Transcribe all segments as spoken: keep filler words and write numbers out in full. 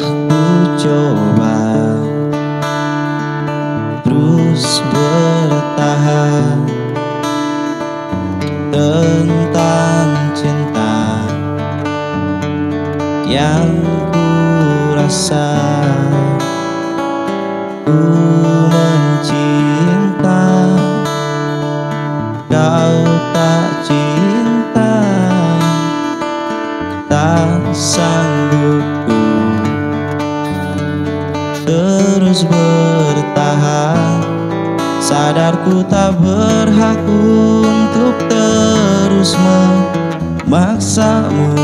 ku coba terus bertahan tentang cinta yang ku rasa. Ku mencinta, kau tak cinta, tak sanggup ku terus bertahan. Sadarku tak berhak untuk terus memaksamu,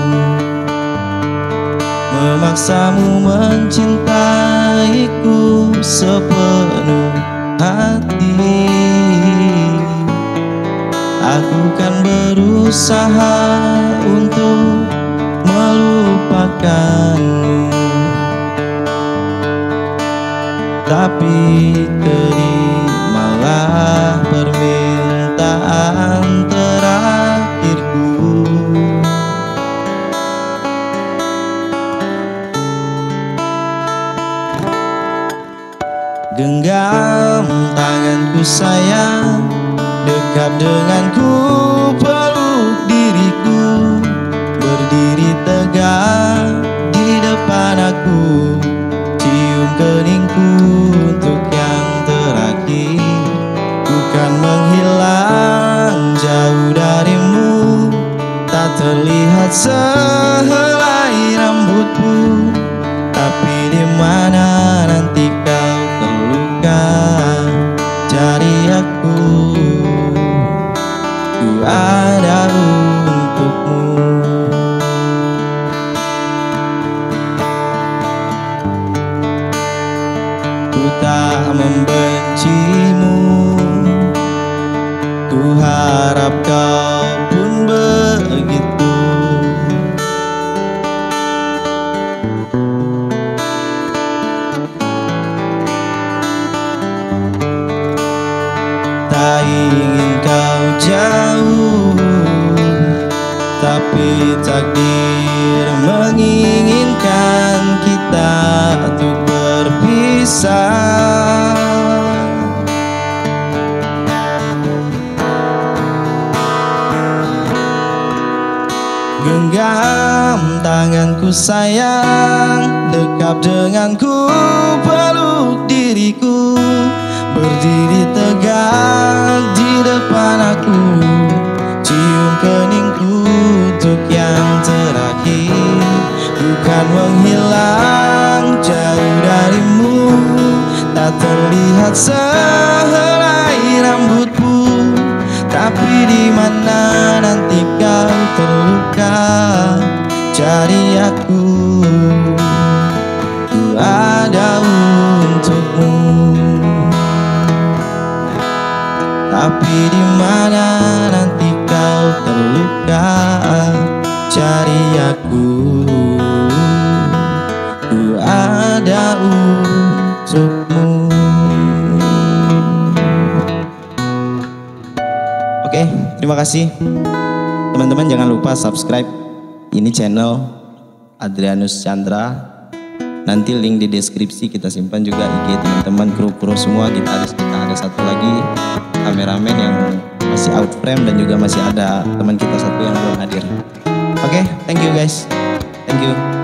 memaksamu mencintaiku sepenuh hati. Aku kan berusaha untuk melupakanmu, tapi terimalah permintaan terakhirku. Genggam tanganku sayang, dekat denganku, peluk diriku, berdiri tegak di depan aku, cium keningku untuk yang terakhir. Bukan menghilang jauh darimu, tak terlihat sehelai rambutmu, tapi di mana nanti kau terluka cari aku. Ku ada untukmu. Ku tak membencimu, ku harap kau pun begitu. Tak ingin kau jauh, tapi takdir menginginkan kita untuk berpisah. Genggam tanganku sayang, dekat denganku, peluk diriku, berdiri tegak di depan aku, cium keningku untuk yang terakhir. Bukan menghilang jauh darimu, tak terlihat sehelai rambutmu, tapi di mana nanti kau terluka cari aku. Ku ada untukmu, tapi di mana nanti kau terluka cari aku. Ku ada untukmu. Oke, terima kasih teman-teman. Jangan lupa subscribe ini channel Adrianus Chandra. Nanti link di deskripsi kita simpan juga I G teman-teman, kru-kru semua gitaris kita. Ada satu lagi kameramen yang masih out frame, dan juga masih ada teman kita satu yang belum hadir. Oke, thank you guys. Thank you.